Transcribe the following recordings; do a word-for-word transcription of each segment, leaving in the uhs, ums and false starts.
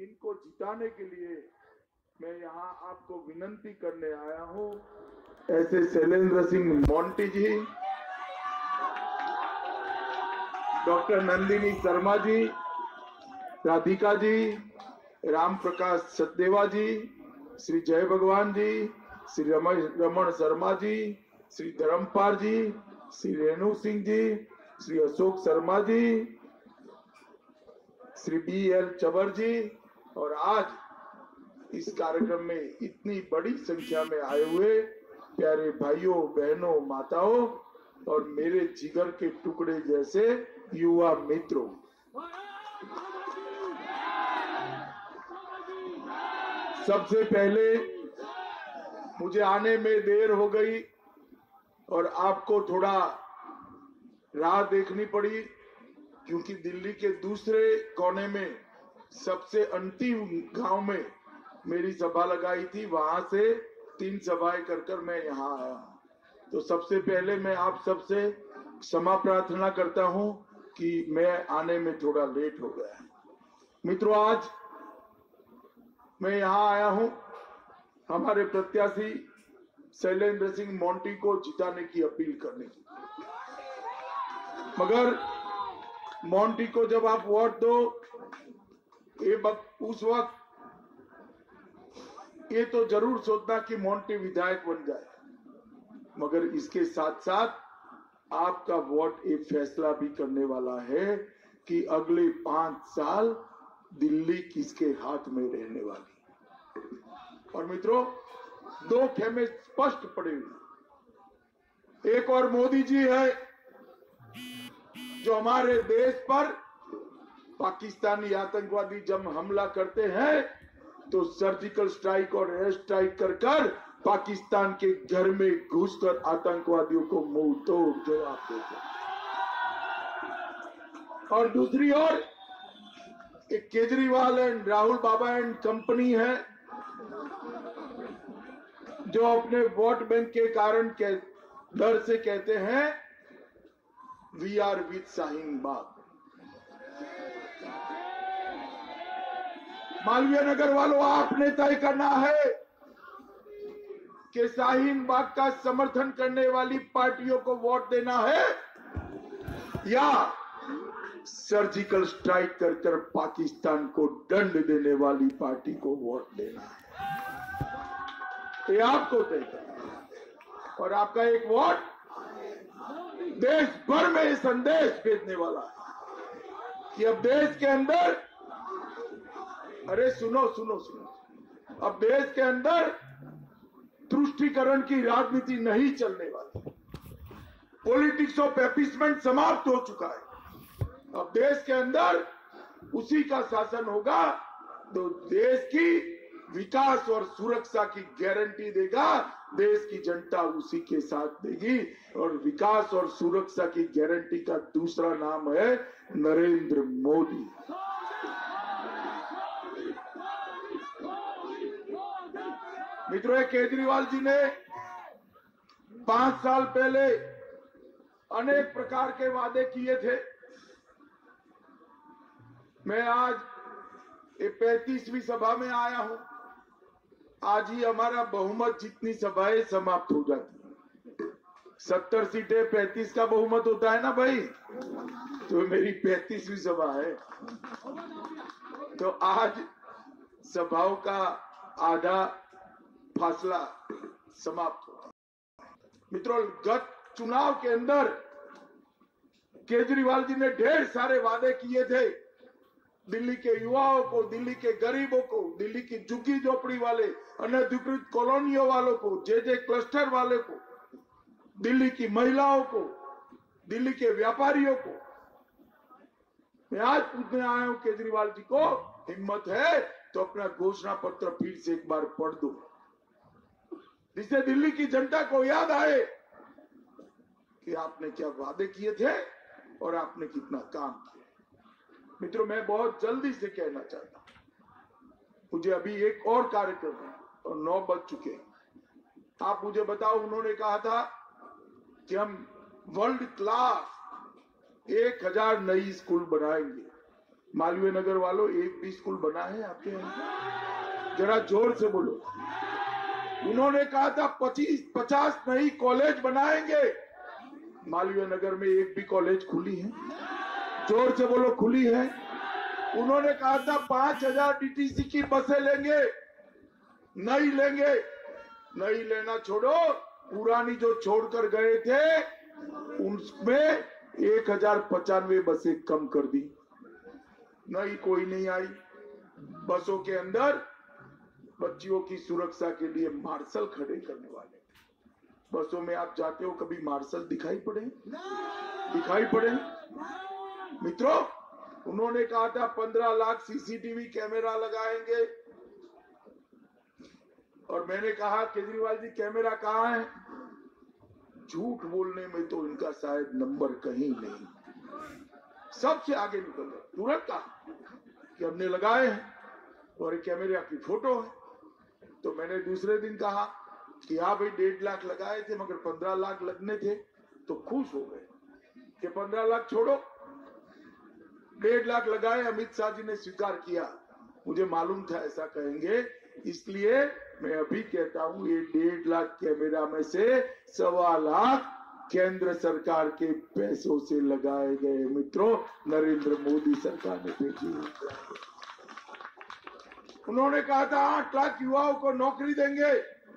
इनको जिताने के लिए मैं यहाँ आपको विनंती करने आया हूँ। ऐसे Shailendra Singh Monty ji, doctor Nandini Sharma ji, Radhika ji, Ram Prakash Sachdeva ji, Shri Jai Bhagwan ji, Shri Raman Sharma ji, Shri Dharampal ji, Shri Renu Singh ji, Shri Ashok Sharma ji, Shri B L Chabar ji, और आज इस कार्यक्रम में इतनी बड़ी संख्या में आए हुए प्यारे भाइयों, बहनों, माताओं और मेरे जिगर के टुकड़े जैसे युवा मित्रों, सबसे पहले मुझे आने में देर हो गई और आपको थोड़ा राह देखनी पड़ी, क्योंकि दिल्ली के दूसरे कोने में सबसे अंतिम गांव में मेरी सभा लगाई थी, वहां से तीन सभाएं कर कर मैं यहाँ आया हूँ। तो सबसे पहले मैं आप सबसे क्षमा प्रार्थना करता हूँ कि मैं आने में थोड़ा लेट हो गया। मित्रों, आज मैं यहाँ आया हूँ हमारे प्रत्याशी शैलेंद्र सिंह मोंटी को जिताने की अपील करने की। मगर मोंटी को जब आप वोट दो, ये उस वक्त ये तो जरूर सोचना कि मोंटी विधायक बन जाए, मगर इसके साथ साथ आपका वोट एक फैसला भी करने वाला है कि अगले पांच साल दिल्ली किसके हाथ में रहने वाली। और मित्रों, दो खेमे स्पष्ट पड़े हुए, एक और मोदी जी है जो हमारे देश पर पाकिस्तानी आतंकवादी जब हमला करते हैं तो सर्जिकल स्ट्राइक और एयर स्ट्राइक कर कर पाकिस्तान के घर में घुसकर आतंकवादियों को मुंह तोड़ जवाब देते हैं। और दूसरी ओर एक Kejriwal and Rahul Baba and company है जो अपने वोट बैंक के कारण के डर से कहते हैं we are with Shaheen Bagh. Malviya Nagar वालों, आपने तय करना है कि शाहीन बाग का समर्थन करने वाली पार्टियों को वोट देना है या सर्जिकल स्ट्राइक कर कर पाकिस्तान को दंड देने वाली पार्टी को वोट देना है। ये आपको तय करना है। और आपका एक वोट देश भर में ये संदेश भेजने वाला है कि अब देश के अंदर, अरे सुनो सुनो सुनो, अब देश के अंदर तुष्टीकरण की राजनीति नहीं चलने वाली। पॉलिटिक्स ऑफ एपीसमेंट समाप्त हो चुका है। अब देश के अंदर उसी का शासन होगा तो देश की विकास और सुरक्षा की गारंटी देगा, देश की जनता उसी के साथ देगी। और विकास और सुरक्षा की गारंटी का दूसरा नाम है नरेंद्र मोदी। मित्रों, केजरीवाल जी ने पांच साल पहले अनेक प्रकार के वादे किए थे। मैं आज पैंतीसवीं सभा में आया हूं। आज ही हमारा बहुमत जितनी सभाएं समाप्त हो जाती। सत्तर सीटें पैंतीस का बहुमत होता है ना भाई, तो मेरी पैंतीसवीं सभा है। तो आज सभाओं का आधा फासला समाप्त होता। मित्रों, गत चुनाव के अंदर केजरीवाल जी ने ढेर सारे वादे किए थे। दिल्ली के युवाओं को, दिल्ली के गरीबों को, दिल्ली की झुग्गी झोपड़ी वाले, अनधिकृत कॉलोनियों वालों को, जे जे क्लस्टर वाले को, दिल्ली की महिलाओं को, दिल्ली के व्यापारियों को। मैं आज पूछने आया हूं केजरीवाल जी को, हिम्मत है तो अपना घोषणा पत्र फिर से एक बार पढ़ दो, जिससे दिल्ली की जनता को याद आए कि आपने क्या वादे किए थे और आपने कितना काम किया। मित्रों, मैं बहुत जल्दी से कहना चाहता हूं, मुझे अभी एक और कार्यक्रम है और नौ बज चुके हैं। आप मुझे बताओ, उन्होंने कहा था कि हम वर्ल्ड क्लास एक हजार नई स्कूल बनाएंगे। मालवीय नगर वालों, एक भी स्कूल बना है आपके यहाँ? जरा जोर से बोलो। उन्होंने कहा था पच्चीस पचास नई कॉलेज बनाएंगे। मालवीय नगर में एक भी कॉलेज खुली है? जोर से बोलो, खुली है? उन्होंने कहा था पांच हजार डीटीसी की बसें लेंगे, नहीं लेंगे। नहीं लेना छोड़ो, पुरानी जो छोड़कर गए थे उनमें एक हजार पचानवे बसें कम कर दी। नहीं, कोई नहीं आई। बसों के अंदर बच्चियों की सुरक्षा के लिए मार्शल खड़े करने वाले। बसों में आप जाते हो, कभी मार्शल दिखाई पड़े? दिखाई पड़े? मित्रों, उन्होंने कहा था पंद्रह लाख सीसीटीवी कैमरा लगाएंगे, और मैंने कहा केजरीवाल जी कैमरा कहाँ है? झूठ बोलने में तो इनका शायद नंबर कहीं नहीं, सबसे आगे निकल गए। तुरंत कहा कि हमने लगाए हैं और कैमरा की फोटो है। तो मैंने दूसरे दिन कहा कि हाँ भाई, डेढ़ लाख लगाए थे मगर पंद्रह लाख लगने थे। तो खुश हो गए कि पंद्रह लाख छोड़ो, डेढ़ लाख लगाए। अमित शाह जी ने स्वीकार किया। मुझे मालूम था ऐसा कहेंगे, इसलिए मैं अभी कहता हूं ये डेढ़ लाख कैमरा में से सवा लाख केंद्र सरकार के पैसों से लगाए गए। मित्रों, नरेंद्र मोदी सरकार ने भेजी। उन्होंने कहा था आठ लाख युवाओं को नौकरी देंगे।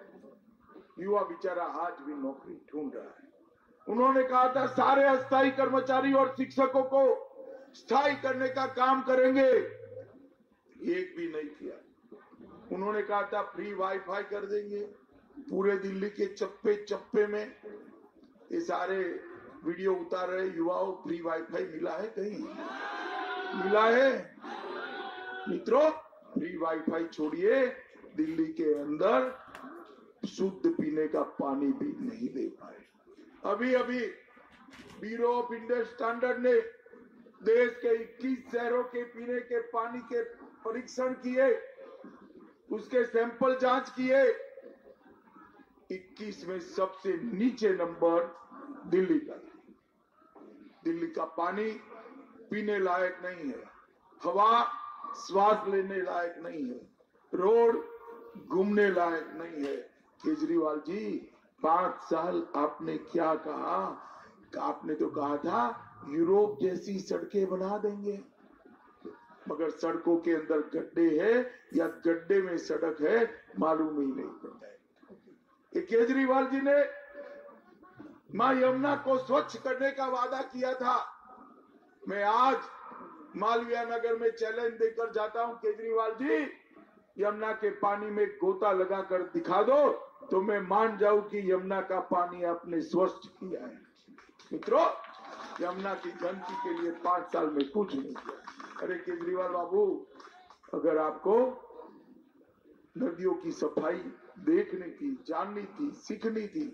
युवा बेचारा आज भी नौकरी ढूंढ रहा है। उन्होंने कहा था सारे अस्थायी कर्मचारी और शिक्षकों को स्थायी करने का काम करेंगे, एक भी नहीं किया। उन्होंने कहा था फ्री वाईफाई कर देंगे पूरे दिल्ली के चप्पे चप्पे में। ये सारे वीडियो उतार रहे युवाओं, फ्री वाईफाई मिला है कहीं? मिला है? मित्रों, फ्री वाईफाई छोड़िए, दिल्ली के अंदर शुद्ध पीने का पानी भी नहीं दे पाए। अभी अभी ब्यूरो ऑफ इंडियन स्टैंडर्ड ने देश के इक्कीस शहरों के पीने के पानी के परीक्षण किए, उसके सैंपल जांच किए। इक्कीस में सबसे नीचे नंबर दिल्ली का। दिल्ली का पानी पीने लायक नहीं है, हवा श्वास लेने लायक नहीं है, रोड घूमने लायक नहीं है। केजरीवाल जी, पांच साल आपने क्या कहा? आपने तो कहा था यूरोप जैसी सड़कें बना देंगे, मगर सड़कों के अंदर गड्ढे हैं या गड्ढे में सड़क है मालूम ही नहीं पड़ता है। कि केजरीवाल जी ने मां यमुना को स्वच्छ करने का वादा किया था। मैं आज मालवीय नगर में चैलेंज देकर जाता हूं, केजरीवाल जी यमुना के पानी में गोता लगाकर दिखा दो तो मैं मान जाऊं कि यमुना का पानी आपने स्वच्छ किया है। मित्रों, यमुना की गंदगी के लिए पांच साल में कुछ नहीं किया। अरे केजरीवाल बाबू, अगर आपको नदियों की सफाई देखने की, जाननी थी, सीखनी थी,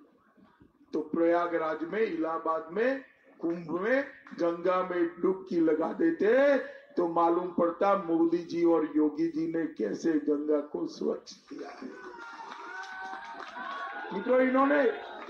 तो प्रयागराज में, इलाहाबाद में, कुंभ में, गंगा में डुबकी लगा देते तो मालूम पड़ता मोदी जी और योगी जी ने कैसे गंगा को स्वच्छ किया है। मित्रों, इन्होंने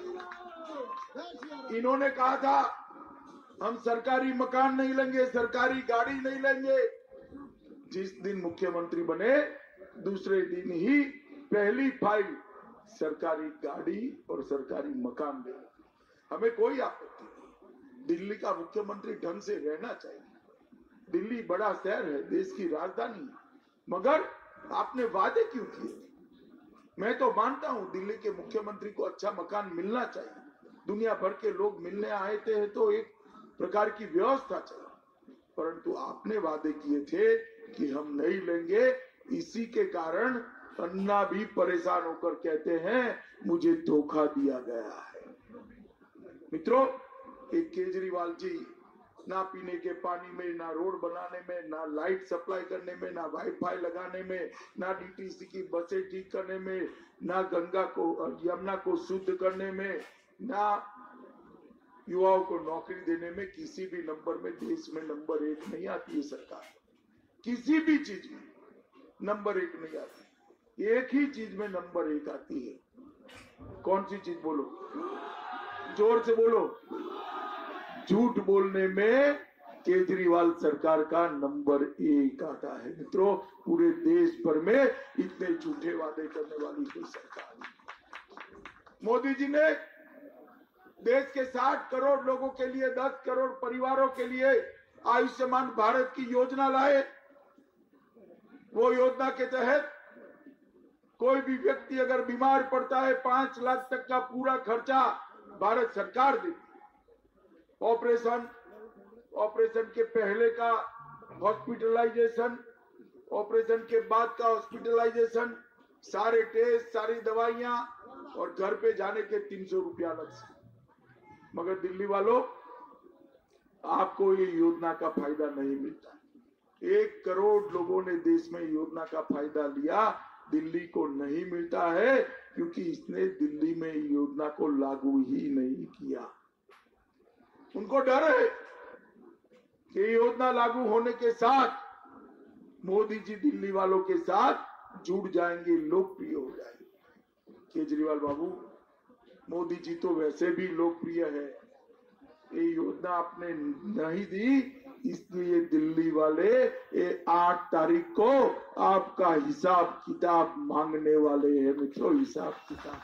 इन्होंने कहा था हम सरकारी मकान नहीं लेंगे, सरकारी गाड़ी नहीं लेंगे। जिस दिन मुख्यमंत्री बने दूसरे दिन ही पहली फाइल सरकारी गाड़ी और सरकारी मकान दे। हमें कोई आपत्ति नहीं, दिल्ली का मुख्यमंत्री ढंग से रहना चाहिए। दिल्ली बड़ा शहर है, देश की राजधानी है, मगर आपने वादे क्यों किए? मैं तो मानता हूं दिल्ली के मुख्यमंत्री को अच्छा मकान मिलना चाहिए। दुनिया भर के लोग मिलने आए थे तो एक प्रकार की व्यवस्था चाहिए, परंतु आपने वादे किए थे कि हम नहीं लेंगे। इसी के कारण अन्ना भी परेशान होकर कहते हैं मुझे धोखा दिया गया है। मित्रों, एक केजरीवाल जी ना पीने के पानी में, ना रोड बनाने में, ना लाइट सप्लाई करने में, ना वाईफाई लगाने में, ना डीटीसी की बसें ठीक करने में, ना गंगा को और यमुना को शुद्ध करने में, ना युवाओं को नौकरी देने में, किसी भी नंबर में देश में नंबर एक नहीं आती है सरकार। किसी भी चीज में नंबर एक नहीं आती, एक ही चीज में नंबर एक आती है। कौन सी चीज? बोलो, जोर से बोलो। झूठ बोलने में केजरीवाल सरकार का नंबर एक आता है। मित्रों, पूरे देश भर में इतने झूठे वादे करने वाली कोई सरकार नहीं। मोदी जी ने देश के साठ करोड़ लोगों के लिए, दस करोड़ परिवारों के लिए आयुष्मान भारत की योजना लाए। वो योजना के तहत कोई भी व्यक्ति अगर बीमार पड़ता है, पांच लाख तक का पूरा खर्चा भारत सरकार देती। ऑपरेशन ऑपरेशन के पहले का हॉस्पिटलाइजेशन, ऑपरेशन के बाद का हॉस्पिटलाइजेशन, सारे टेस्ट, सारी दवाइयां और घर पे जाने के तीन सौ रुपया अलग से। मगर दिल्ली वालों, आपको ये योजना का फायदा नहीं मिलता। एक करोड़ लोगों ने देश में योजना का फायदा लिया, दिल्ली को नहीं मिलता है क्योंकि इसने दिल्ली में योजना को लागू ही नहीं किया। उनको डर है कि योजना लागू होने के साथ मोदी जी दिल्ली वालों के साथ जुड़ जाएंगे, लोकप्रिय हो जाएंगे। केजरीवाल बाबू, मोदी जी तो वैसे भी लोकप्रिय है, ये योजना आपने नहीं दी, इसलिए दिल्ली वाले ये आठ तारीख को आपका हिसाब किताब मांगने वाले हैं। मित्रों, हिसाब किताब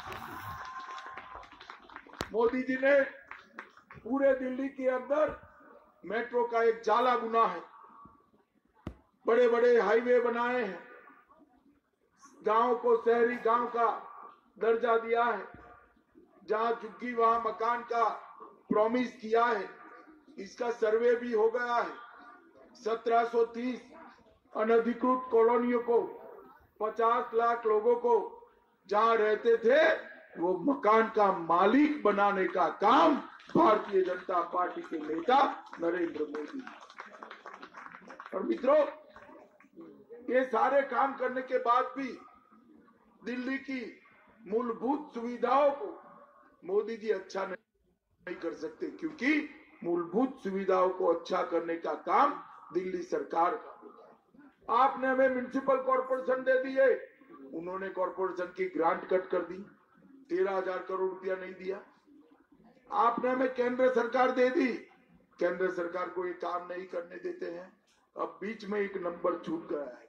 मोदी जी ने पूरे दिल्ली के अंदर मेट्रो का एक जाला बुना है, बड़े बड़े हाईवे बनाए हैं, गांव को शहरी गांव का दर्जा दिया है, जहां झुग्गी वहां मकान का प्रॉमिस किया है। इसका सर्वे भी हो गया है। सत्रह सौ तीस अनधिकृत कॉलोनियों को, पचास लाख लोगों को जहां रहते थे वो मकान का मालिक बनाने का काम भारतीय जनता पार्टी के नेता नरेंद्र मोदी। और मित्रों, ये सारे काम करने के बाद भी दिल्ली की मूलभूत सुविधाओं को मोदी जी अच्छा नहीं कर सकते, क्योंकि मूलभूत सुविधाओं को अच्छा करने का काम दिल्ली सरकार का होता है। आपने हमें म्युनिसिपल कॉर्पोरेशन दे दिए, उन्होंने कॉर्पोरेशन की ग्रांट कट कर दी, तेरह हजार करोड़ रुपया नहीं दिया। आपने हमें केंद्र सरकार दे दी, केंद्र सरकार को ये काम नहीं करने देते हैं। अब बीच में एक नंबर छूट गया है,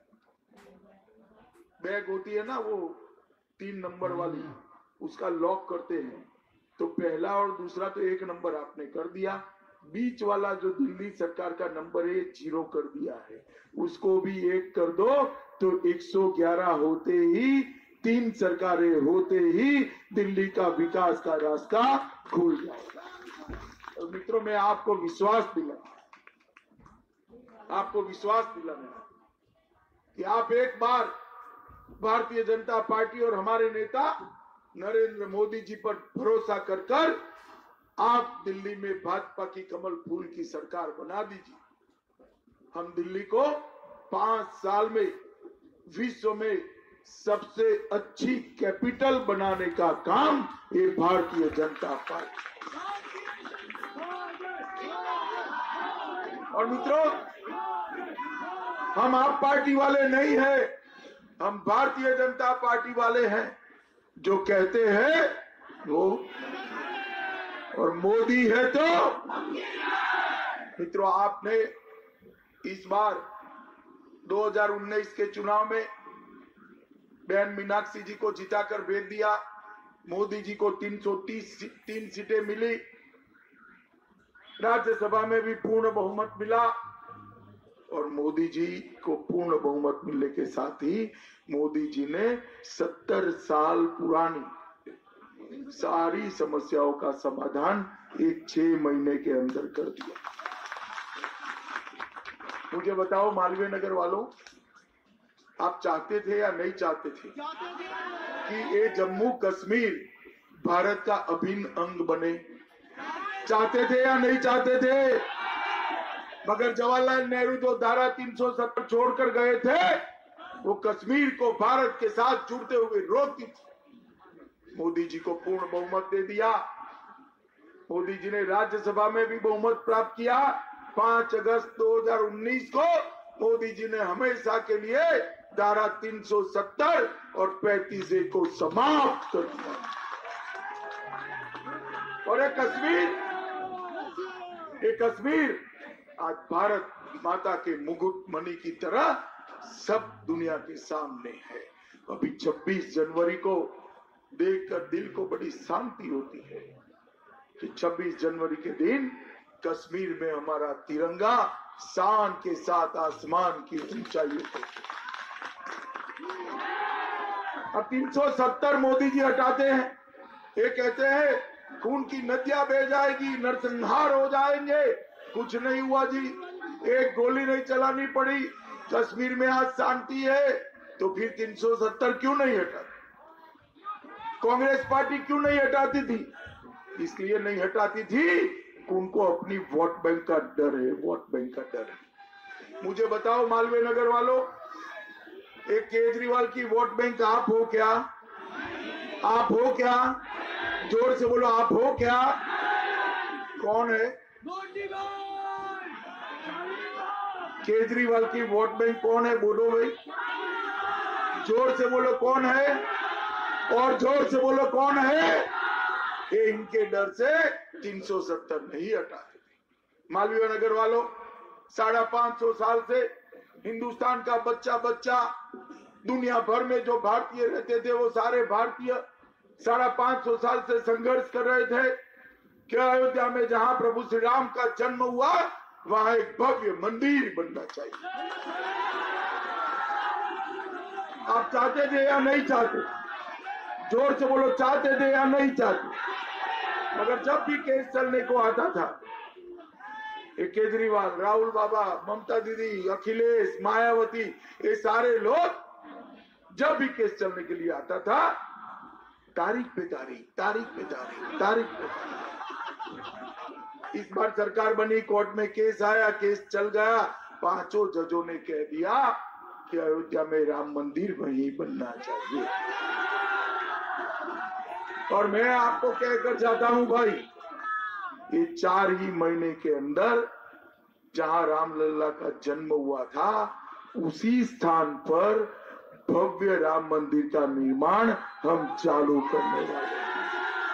बैग होती है ना वो तीन नंबर वाली, उसका लॉक करते हैं, तो पहला और दूसरा तो एक नंबर आपने कर दिया, बीच वाला जो दिल्ली सरकार का नंबर है जीरो कर दिया है, उसको भी एक कर दो तो एक सौ ग्यारह होते ही, तीन सरकारें होते ही दिल्ली का विकास का रास्ता खुल जाएगा। और मित्रों, मैं आपको विश्वास दिलाना आपको विश्वास दिलाना कि आप एक बार भारतीय जनता पार्टी और हमारे नेता नरेंद्र मोदी जी पर भरोसा कर कर आप दिल्ली में भाजपा की कमल फूल की सरकार बना दीजिए। हम दिल्ली को पांच साल में विश्व में सबसे अच्छी कैपिटल बनाने का काम ये भारतीय जनता पार्टी। और मित्रों, हम आप पार्टी वाले नहीं हैं, हम भारतीय जनता पार्टी वाले हैं, जो कहते हैं वो, और मोदी है तो। मित्रों, आपने इस बार दो हज़ार उन्नीस के चुनाव में बहन मीनाक्षी जी को जिताकर भेज दिया, मोदी जी को तीन सौ तीस तीन सीटें मिली, राज्यसभा में भी पूर्ण बहुमत मिला, और मोदी जी को पूर्ण बहुमत मिलने के साथ ही मोदी जी ने सत्तर साल पुरानी सारी समस्याओं का समाधान एक छह महीने के अंदर कर दिया। मुझे बताओ मालवीय नगर वालों, आप चाहते थे या नहीं चाहते थे कि ये जम्मू कश्मीर भारत का अभिन्न अंग बने? चाहते थे या नहीं चाहते थे? मगर जवाहरलाल नेहरू जो धारा तीन सौ सत्तर छोड़कर गए थे, वो कश्मीर को भारत के साथ जुड़ते हुए रोकती थी। मोदी जी को पूर्ण बहुमत दे दिया, मोदी जी ने राज्यसभा में भी बहुमत प्राप्त किया। पांच अगस्त दो हज़ार उन्नीस को मोदी जी ने हमेशा के लिए धारा तीन सौ सत्तर और पैंतीस ए को समाप्त कर दिया। और ये कश्मीर ये कश्मीर आज भारत माता के मुकुट मणि की तरह सब दुनिया के सामने है। अभी छब्बीस जनवरी को देखकर दिल को बड़ी शांति होती है कि छब्बीस जनवरी के दिन कश्मीर में हमारा तिरंगा शान के साथ आसमान की ऊंचाई पे। अब तीन सौ सत्तर मोदी जी हटाते हैं, ये कहते हैं खून की नदियां बह जाएगी, नरसंहार हो जाएंगे। कुछ नहीं हुआ जी, एक गोली नहीं चलानी पड़ी। कश्मीर में आज शांति है, तो फिर तीन सौ सत्तर क्यों नहीं हटाती? कांग्रेस पार्टी क्यों नहीं हटाती थी? इसलिए नहीं हटाती थी उनको अपनी वोट बैंक का डर है, वोट बैंक का डर है। मुझे बताओ मालवीय नगर वालों, एक केजरीवाल की वोट बैंक आप हो क्या? आप हो क्या? जोर से बोलो, आप हो क्या? कौन है केजरीवाल की वोट बैंक? कौन है? बोलो भाई, जोर से बोलो कौन है, और जोर से बोलो कौन है? ये इनके डर से तीन सौ सत्तर नहीं हटाते थे। मालवीय नगर वालों, साढ़े पांच सौ साल से हिंदुस्तान का बच्चा बच्चा, दुनिया भर में जो भारतीय रहते थे वो सारे भारतीय साढ़े पांच सौ साल से संघर्ष कर रहे थे कि अयोध्या में जहां प्रभु श्री राम का जन्म हुआ वहां एक भव्य मंदिर बनना चाहिए। आप चाहते थे या नहीं चाहते? जोर से बोलो, चाहते थे या नहीं चाहते? मगर जब भी केस चलने को आता था, ये केजरीवाल, राहुल बाबा, ममता दीदी, अखिलेश, मायावती, ये सारे लोग जब भी केस चलने के लिए आता था, तारीख पे तारीख, तारीख पे तारीख, तारीख पे तारीख। इस बार सरकार बनी, कोर्ट में केस आया, केस चल गया, पांचों जजों ने कह दिया कि अयोध्या में राम मंदिर वहीं बनना चाहिए। और मैं आपको कहकर जाता हूं भाई, ये चार ही महीने के अंदर जहां रामलला का जन्म हुआ था, उसी स्थान पर भव्य राम मंदिर का निर्माण हम चालू करने वाले हैं।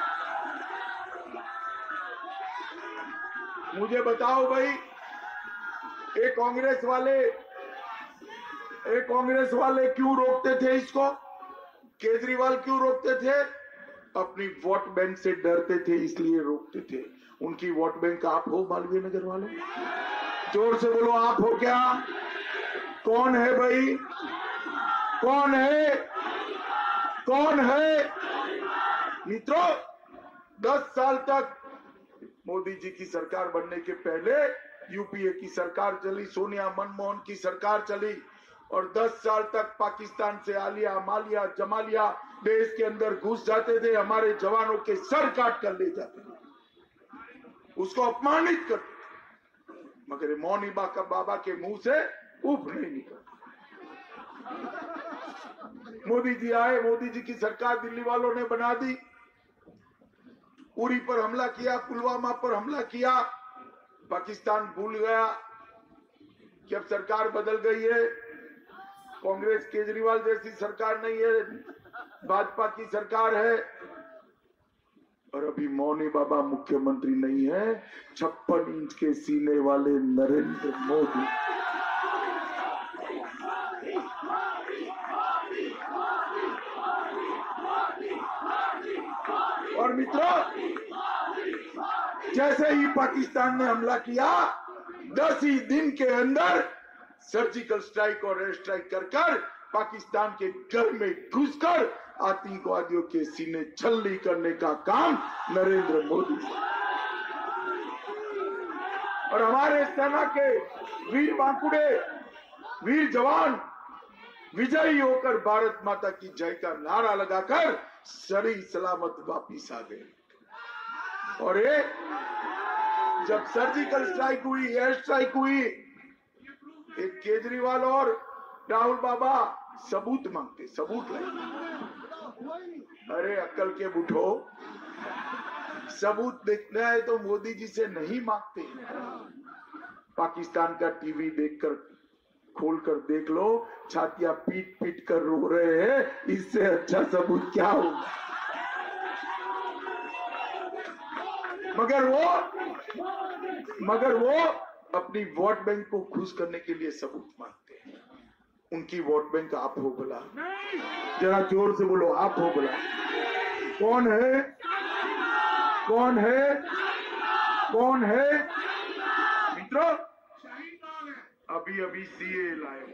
मुझे बताओ भाई, ये कांग्रेस वाले ये कांग्रेस वाले क्यों रोकते थे इसको? केजरीवाल क्यों रोकते थे? अपनी वोट बैंक से डरते थे, इसलिए रोकते थे। उनकी वोट बैंक आप हो मालवीय नगर वालों? जोर से बोलो, आप हो क्या? कौन है भाई? कौन है? कौन है? मित्रों, दस साल तक मोदी जी की सरकार बनने के पहले यूपीए की सरकार चली, सोनिया मनमोहन की सरकार चली, और दस साल तक पाकिस्तान से आलिया मालिया जमालिया देश के अंदर घुस जाते थे, हमारे जवानों के सर काट कर ले जाते थे, उसको अपमानित करते थे, मगर मौनी बाका बाबा के मुंह से उफ नहीं निकलता। मोदी जी आए, मोदी जी की सरकार दिल्ली वालों ने बना दी, उरी पर हमला किया, पुलवामा पर हमला किया, पाकिस्तान भूल गया कि अब सरकार बदल गई है, कांग्रेस केजरीवाल जैसी सरकार नहीं है, भाजपा की सरकार है। और अभी मौनी बाबा मुख्यमंत्री नहीं है, छप्पन इंच के सीने वाले नरेंद्र मोदी। और मित्रों, जैसे ही पाकिस्तान ने हमला किया, दस ही दिन के अंदर सर्जिकल स्ट्राइक और एयर स्ट्राइक कर कर पाकिस्तान के घर में घुसकर आतंकवादियों के सीने छल्ली करने का काम नरेंद्र मोदी। और हमारे सेना के वीर बांकुड़े, वीर जवान विजयी होकर भारत माता की जय का नारा लगाकर सही सलामत वापिस आ गए। और ये जब सर्जिकल स्ट्राइक हुई, एयर स्ट्राइक हुई, एक केजरीवाल और राहुल बाबा सबूत मांगते, सबूत लाइए। अरे अक्ल के बुढ़ो, सबूत देखना है तो मोदी जी से नहीं मांगते। पाकिस्तान का टीवी देखकर खोलकर देख लो, छातियां पीट पीट कर रो रहे हैं, इससे अच्छा सबूत क्या होगा? मगर वो मगर वो अपनी वोट बैंक को खुश करने के लिए सबूत मांगते हैं। उनकी वोट बैंक आप हो भला? जरा जोर से बोलो, आप हो भला? कौन है? कौन है? कौन है? मित्रों, अभी अभी सीए लाए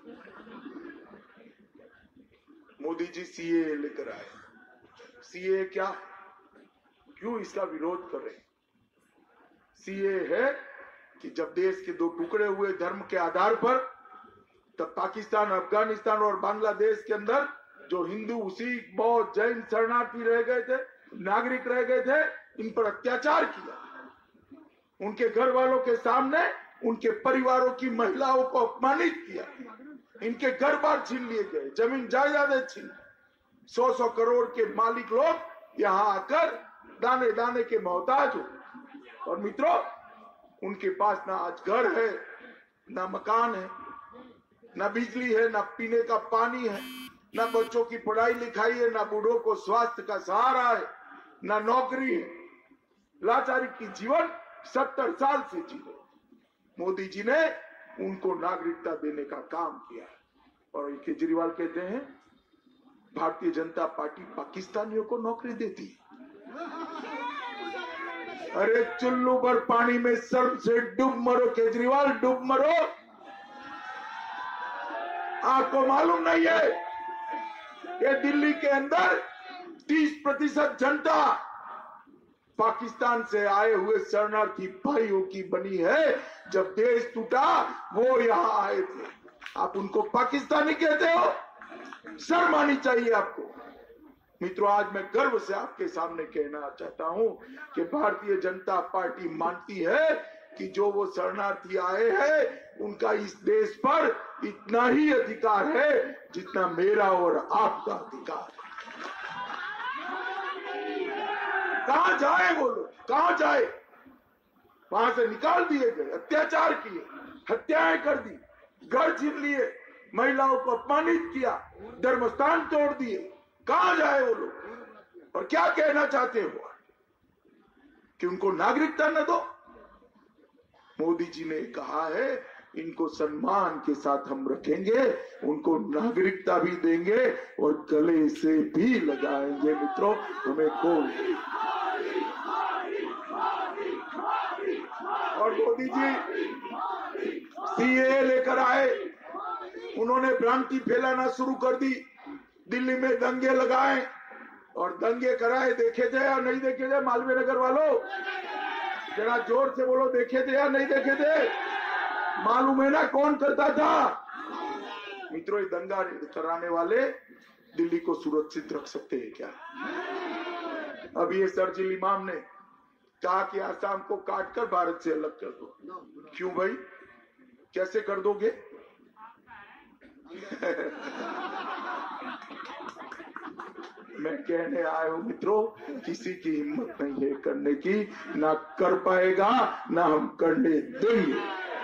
मोदी जी, सीए लेकर आए। सीए क्या, क्यों इसका विरोध कर रहे हैं? सीए है कि जब देश के दो टुकड़े हुए धर्म के आधार पर, तब पाकिस्तान, अफगानिस्तान और बांग्लादेश के अंदर जो हिंदू, सिख, बौद्ध, जैन शरणार्थी रह गए थे, नागरिक रह गए थे, इन पर अत्याचार किया। उनके घर वालों के सामने उनके परिवारों की महिलाओं को अपमानित किया। इनके घर बार छीन लिए गए, जमीन जायदादें छीन। सौ सौ करोड़ के मालिक लोग यहाँ आकर दाने दाने के मोहताज हो। और मित्रों, उनके पास ना आज घर है, ना मकान है, ना बिजली है, ना पीने का पानी है, ना बच्चों की पढ़ाई लिखाई है, ना बूढ़ों को स्वास्थ्य का सहारा है, ना नौकरी है। लाचारी की जीवन सत्तर साल से जी रहे। मोदी जी ने उनको नागरिकता देने का काम किया। और केजरीवाल कहते हैं भारतीय जनता पार्टी पाकिस्तानियों को नौकरी देती है। अरे चुल्लू भर पानी में शर्म से डूब मरो केजरीवाल, डूब मरो। आपको मालूम नहीं है कि दिल्ली के अंदर तीस प्रतिशत जनता पाकिस्तान से आए हुए शरणार्थी भाइयों की बनी है। जब देश टूटा वो यहाँ आए थे। आप उनको पाकिस्तानी कहते हो? शर्म आनी चाहिए आपको। मित्रों, आज मैं गर्व से आपके सामने कहना चाहता हूं कि भारतीय जनता पार्टी मानती है कि जो वो शरणार्थी आए हैं उनका इस देश पर इतना ही अधिकार है जितना मेरा और आपका अधिकार है। कहां जाए वो लोग? कहां जाए? वहां से निकाल दिए गए, अत्याचार किए, हत्याएं कर दी, घर छीन लिए, महिलाओं को अपमानित किया, धर्मस्थान तोड़ दिए। कहां जाए वो लोग? और क्या कहना चाहते हो कि उनको नागरिकता न दो? मोदी जी ने कहा है इनको सम्मान के साथ हम रखेंगे, उनको नागरिकता भी देंगे और गले से भी लगाएंगे। मित्रों, हमें कोई और मोदी जी सीए लेकर आए, उन्होंने भ्रांति फैलाना शुरू कर दी। दिल्ली में दंगे लगाए और दंगे कराए। देखे थे या नहीं देखे थे मालवीय नगर वालों? जरा जोर से बोलो, देखे थे या नहीं देखे थे? मालूम है ना कौन करता था? मित्रों, ये दंगा कराने वाले दिल्ली को सुरक्षित रख सकते हैं क्या? अब ये शरजील इमाम ने कहा कि आसाम को काटकर भारत से अलग कर दो। क्यों भाई, कैसे कर दोगे? मैं कहने आया हूं मित्रों, किसी की हिम्मत नहीं है करने की, ना कर पाएगा ना हम करने देंगे।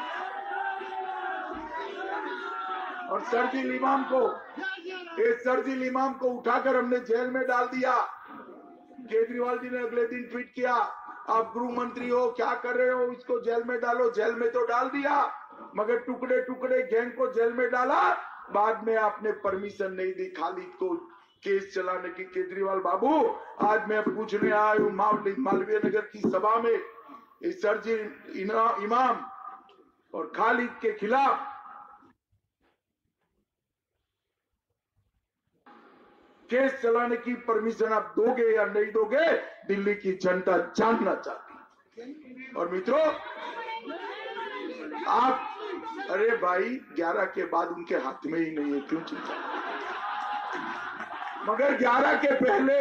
और शरजील इमाम को, इस शरजील इमाम को उठाकर हमने जेल में डाल दिया। केजरीवाल जी ने अगले दिन ट्वीट किया, आप गृह मंत्री हो, क्या कर रहे हो, इसको जेल में डालो। जेल में तो डाल दिया, मगर टुकड़े टुकड़े गैंग को जेल में डाला। बाद में आपने परमिशन नहीं दी खालिद को केस चलाने की। केजरीवाल बाबू, आज मैं पूछने आया हूं मालवीय नगर की सभा में, इस शरजील इमाम और खालिद के खिलाफ केस चलाने की परमिशन आप दोगे या नहीं दोगे? दिल्ली की जनता जानना चाहती है। और मित्रों, आप, अरे भाई, ग्यारह के बाद उनके हाथ में ही नहीं है, क्यों चिंता? मगर ग्यारह के पहले,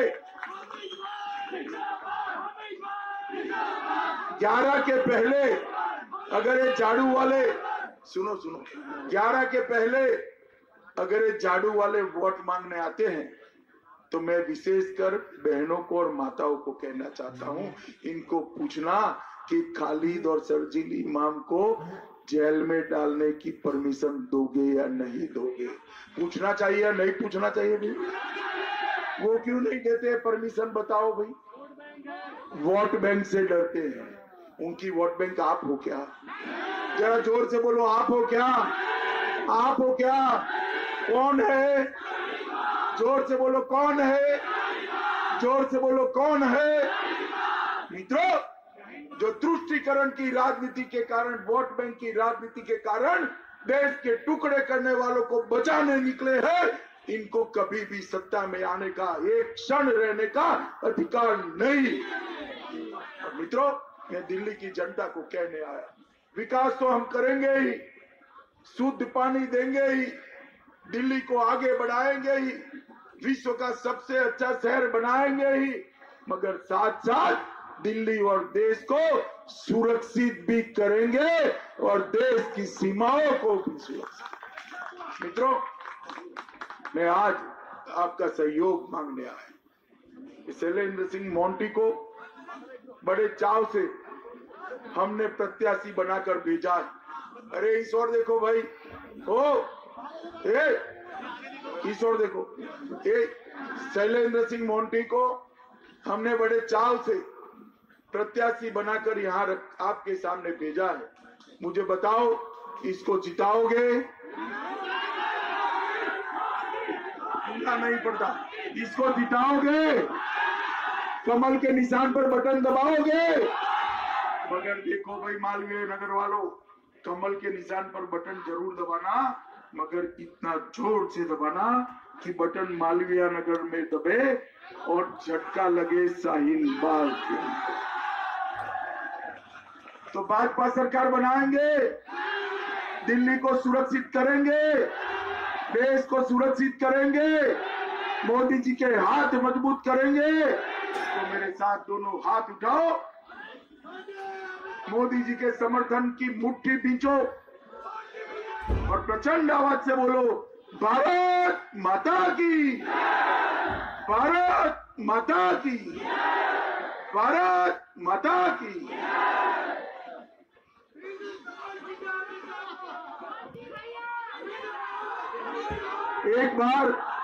ग्यारह के पहले अगर ये झाड़ू वाले, सुनो सुनो, ग्यारह के पहले अगर ये झाड़ू वाले वोट मांगने आते हैं तो मैं विशेषकर बहनों को और माताओं को कहना चाहता हूं, इनको पूछना कि खालिद और शरजील इमाम को जेल में डालने की परमिशन दोगे या नहीं दोगे? पूछना चाहिए या नहीं पूछना चाहिए भाई? वो क्यों नहीं देते परमिशन, बताओ भाई? वोट बैंक से डरते हैं। उनकी वोट बैंक आप हो क्या? जरा जोर से बोलो, आप हो क्या? आप हो क्या? कौन है? जोर से बोलो, कौन है? जोर से बोलो, कौन है? मित्रों, जो तुष्टीकरण की राजनीति के कारण, वोट बैंक की राजनीति के कारण देश के टुकड़े करने वालों को बचाने निकले हैं, इनको कभी भी सत्ता में आने का, एक क्षण रहने का अधिकार नहीं। और मित्रों, मैं दिल्ली की जनता को कहने आया, विकास तो हम करेंगे ही, शुद्ध पानी देंगे ही, दिल्ली को आगे बढ़ाएंगे ही, विश्व का सबसे अच्छा शहर बनाएंगे ही, मगर साथ साथ दिल्ली और देश को सुरक्षित भी करेंगे और देश की सीमाओं को भी सुरक्षित। मित्रों, मैं आज आपका सहयोग मांगने आया। शैलेंद्र सिंह मोंटी को बड़े चाव से हमने प्रत्याशी बनाकर भेजा है। अरे इस ओर देखो भाई, ओ ए इस ओर देखो, ए शैलेंद्र सिंह मोंटी को हमने बड़े चाव से प्रत्याशी बनाकर यहाँ आपके सामने भेजा है। मुझे बताओ, इसको जिताओगे? बोलना नहीं पड़ता, इसको जिताओगे? कमल के निशान पर बटन दबाओगे? मगर देखो भाई मालवीय नगर वालों, कमल के निशान पर बटन जरूर दबाना, मगर इतना जोर से दबाना कि बटन मालवीय नगर में दबे और झटका लगे शाहीन बाग के। तो भाजपा सरकार बनाएंगे, दिल्ली को सुरक्षित करेंगे, देश को सुरक्षित करेंगे, मोदी जी के हाथ मजबूत करेंगे। तो मेरे साथ दोनों हाथ उठाओ, मोदी जी के समर्थन की मुट्ठी बींचो और प्रचंड आवाज से बोलो, भारत माता की, भारत माता की, भारत माता की। एक बार